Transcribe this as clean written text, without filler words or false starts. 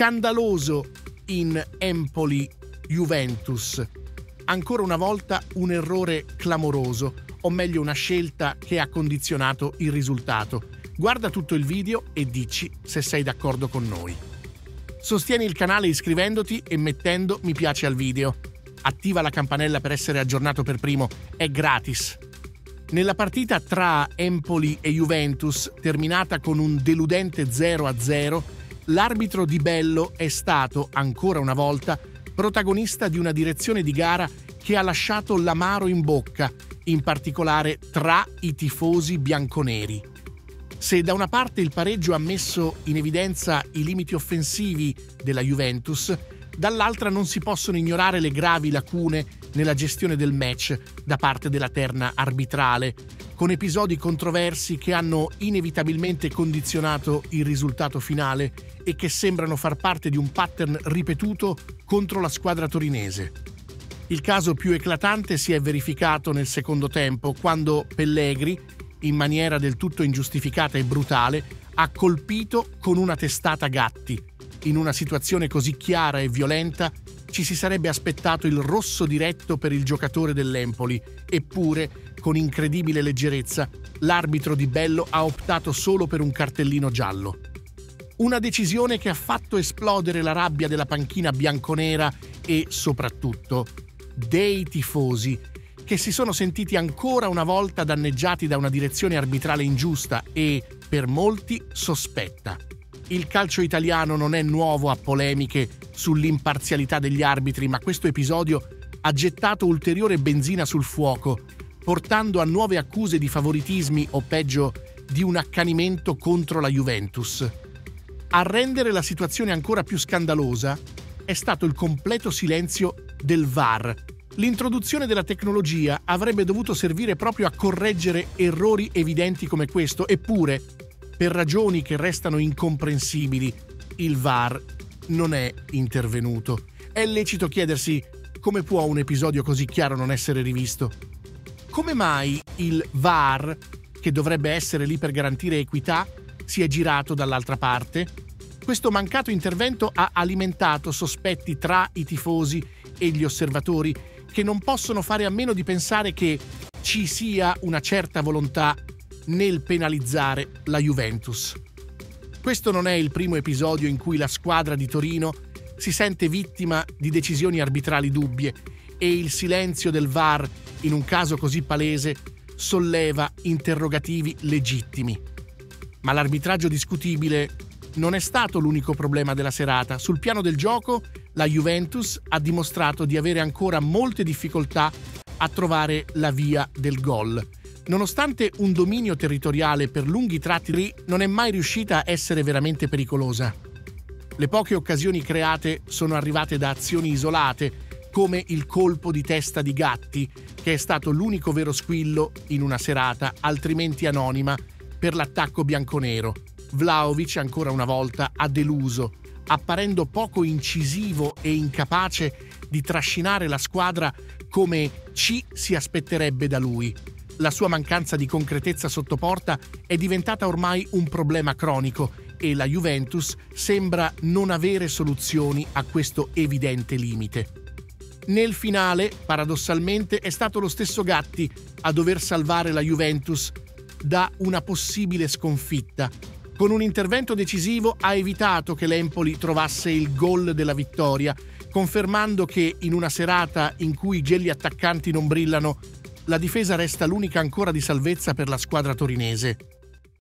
Scandaloso in Empoli-Juventus. Ancora una volta un errore clamoroso, o meglio una scelta che ha condizionato il risultato. Guarda tutto il video e dici se sei d'accordo con noi. Sostieni il canale iscrivendoti e mettendo mi piace al video. Attiva la campanella per essere aggiornato per primo, è gratis. Nella partita tra Empoli e Juventus, terminata con un deludente 0-0, l'arbitro Di Bello è stato, ancora una volta, protagonista di una direzione di gara che ha lasciato l'amaro in bocca, in particolare tra i tifosi bianconeri. Se da una parte il pareggio ha messo in evidenza i limiti offensivi della Juventus, dall'altra non si possono ignorare le gravi lacune nella gestione del match da parte della terna arbitrale, con episodi controversi che hanno inevitabilmente condizionato il risultato finale e che sembrano far parte di un pattern ripetuto contro la squadra torinese. Il caso più eclatante si è verificato nel secondo tempo, quando Pellegri, in maniera del tutto ingiustificata e brutale, ha colpito con una testata Gatti. In una situazione così chiara e violenta ci si sarebbe aspettato il rosso diretto per il giocatore dell'Empoli, eppure, con incredibile leggerezza, l'arbitro Di Bello ha optato solo per un cartellino giallo. Una decisione che ha fatto esplodere la rabbia della panchina bianconera e, soprattutto, dei tifosi, che si sono sentiti ancora una volta danneggiati da una direzione arbitrale ingiusta e, per molti, sospetta. Il calcio italiano non è nuovo a polemiche sull'imparzialità degli arbitri, ma questo episodio ha gettato ulteriore benzina sul fuoco, portando a nuove accuse di favoritismi o, peggio, di un accanimento contro la Juventus. A rendere la situazione ancora più scandalosa è stato il completo silenzio del VAR. L'introduzione della tecnologia avrebbe dovuto servire proprio a correggere errori evidenti come questo, eppure, per ragioni che restano incomprensibili, il VAR non è intervenuto. È lecito chiedersi come può un episodio così chiaro non essere rivisto. Come mai il VAR, che dovrebbe essere lì per garantire equità, si è girato dall'altra parte? Questo mancato intervento ha alimentato sospetti tra i tifosi e gli osservatori, che non possono fare a meno di pensare che ci sia una certa volontà nel penalizzare la Juventus. Questo non è il primo episodio in cui la squadra di Torino si sente vittima di decisioni arbitrali dubbie e il silenzio del VAR, in un caso così palese, solleva interrogativi legittimi. Ma l'arbitraggio discutibile non è stato l'unico problema della serata. Sul piano del gioco, la Juventus ha dimostrato di avere ancora molte difficoltà a trovare la via del gol. Nonostante un dominio territoriale per lunghi tratti, non è mai riuscita a essere veramente pericolosa. Le poche occasioni create sono arrivate da azioni isolate, come il colpo di testa di Gatti, che è stato l'unico vero squillo in una serata altrimenti anonima per l'attacco bianconero. Vlahovic ancora una volta ha deluso, apparendo poco incisivo e incapace di trascinare la squadra come ci si aspetterebbe da lui. La sua mancanza di concretezza sotto porta è diventata ormai un problema cronico e la Juventus sembra non avere soluzioni a questo evidente limite. Nel finale, paradossalmente, è stato lo stesso Gatti a dover salvare la Juventus da una possibile sconfitta. Con un intervento decisivo ha evitato che l'Empoli trovasse il gol della vittoria, confermando che in una serata in cui i gelli attaccanti non brillano, la difesa resta l'unica ancora di salvezza per la squadra torinese.